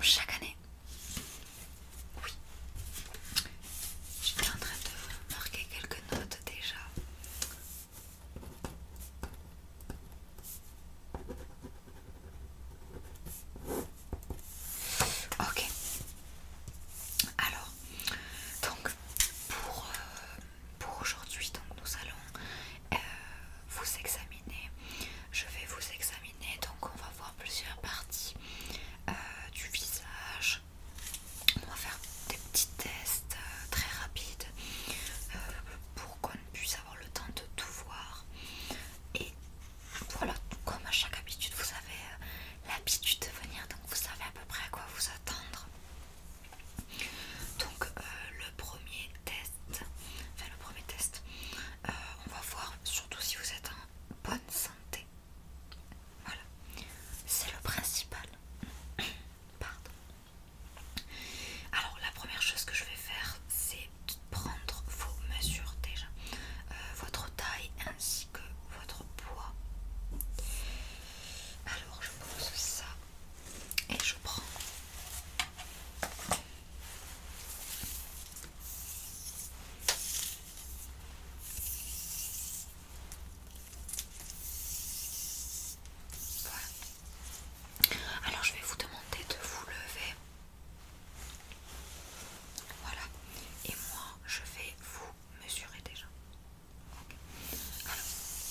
comme chaque année. Oui. J'étais en train de marquer quelques notes déjà. Ok. Alors, donc pour aujourd'hui, donc nous allons vous examiner. Je vais vous examiner, donc on va voir plusieurs parties du visage. On va faire des petits tests très rapides pour qu'on puisse avoir le temps de tout voir. Et voilà, comme à chaque habitude, vous avez l'habitude de venir, donc vous savez à peu près à quoi vous attendre. Donc le premier test, on va voir surtout si vous êtes en bonne santé. Voilà, c'est le principal. Pardon. Alors la première chose que je vais faire, c'est prendre vos mesures déjà, votre taille ainsi que votre poids. Alors je pose ça et je prends voilà. Alors je vais vous demander de vous lever. Voilà. Et moi je vais vous mesurer déjà. Ok. Alors.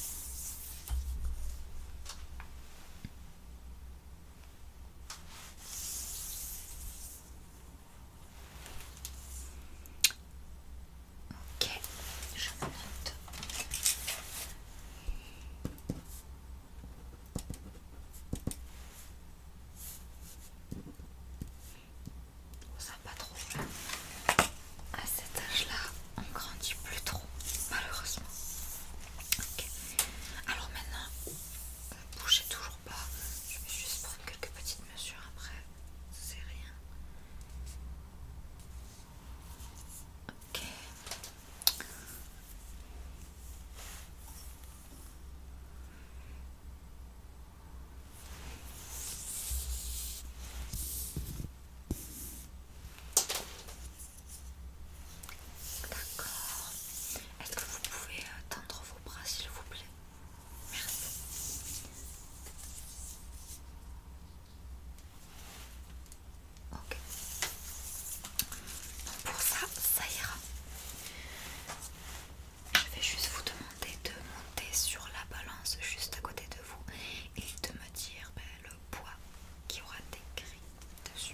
Ok, je me note. Ça pas trop. À cet âge-là, on grandit plus trop, malheureusement. Ok. Alors maintenant, bougez toujours pas. Je vais juste prendre quelques petites mesures après. C'est rien. Ok. D'accord. Est-ce que vous pouvez tendre vos bras s'il vous plaît? Merci. Ok. Donc pour ça, ça ira. Je vais juste vous demander de monter sur la balance juste à côté de vous et de me dire le poids qui aura écrit dessus.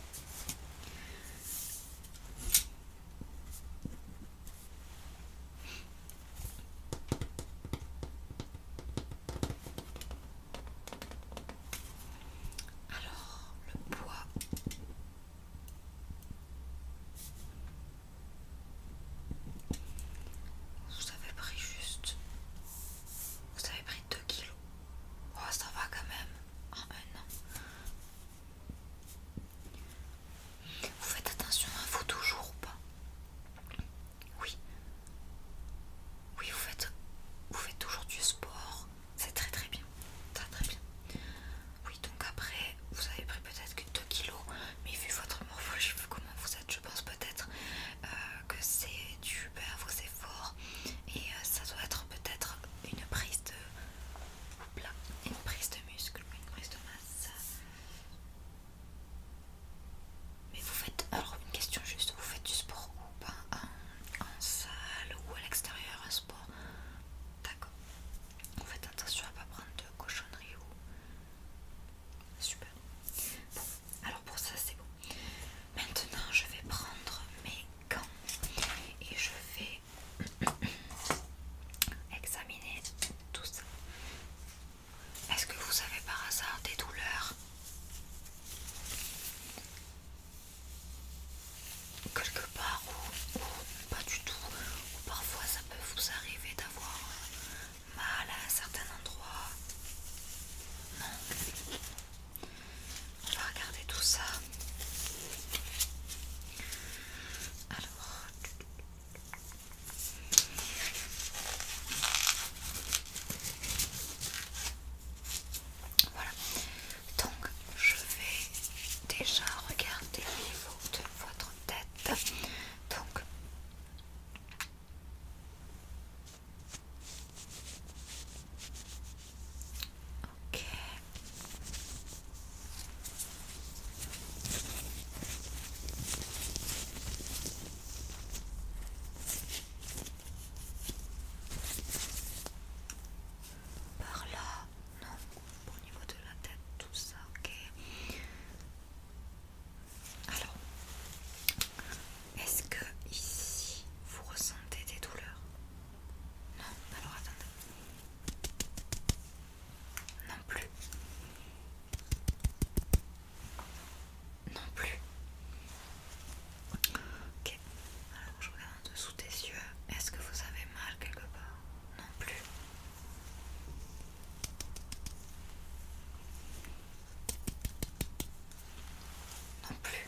Alors, le poids. Vous avez pris juste. Vous avez pris 2 kilos. Oh, ça va quand même en un an. Vous faites attention à vous toujours ou pas? Oui. Oui, vous faites toujours du sport. C'est très très bien. Très très bien. Oui, donc après, vous avez pris peut-être que 2 kilos, mais vu votre morphologie, vu comment vous êtes, je pense peut-être que c'est dû à vos efforts et ça doit être peut-être une prise de une prise de muscle, une prise de masse. Mais vous faites, alors une question juste, vous faites du sport ou pas en salle ou à l'extérieur un sport? D'accord. Vous faites attention à ne pas prendre de cochonneries ou... Super. Bon, alors pour ça c'est bon. Maintenant je vais prendre mes gants et je vais examiner tout ça. Est-ce que vous avez par hasard des douleurs quelque part ou pas du tout, ou parfois ça peut vous arriver d'avoir mal à un certain endroit? Non. On va regarder tout ça. Alors, voilà. Donc je vais déjà regarder Non plus. Ok. Alors je regarde en dessous tes yeux. Est-ce que vous avez mal quelque part? Non plus. Non plus.